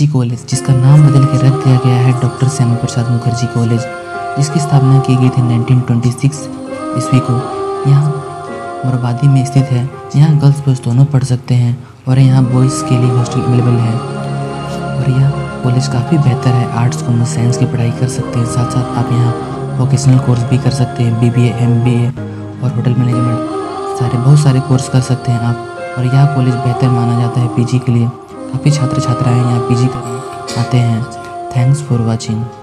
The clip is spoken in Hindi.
मुखर्जी कॉलेज, जिसका नाम बदल के रख दिया गया है डॉक्टर श्यामा प्रसाद मुखर्जी कॉलेज, जिसकी स्थापना की गई थी 1926 ईस्वी को। यहाँ मोरहाबादी में स्थित है। यहाँ गर्ल्स बॉयज़ दोनों पढ़ सकते हैं और यहाँ बॉयज़ के लिए हॉस्टल अवेलेबल है। और यह कॉलेज काफ़ी बेहतर है। आर्ट्स कॉमर्स साइंस की पढ़ाई कर सकते हैं, साथ साथ आप यहाँ वोकेशनल कोर्स भी कर सकते हैं, BBA MBA और होटल मैनेजमेंट बहुत सारे कोर्स कर सकते हैं आप। और यह कॉलेज बेहतर माना जाता है PG के लिए। काफ़ी छात्र छात्राएँ यहाँ PG करने आते हैं। Thanks for watching.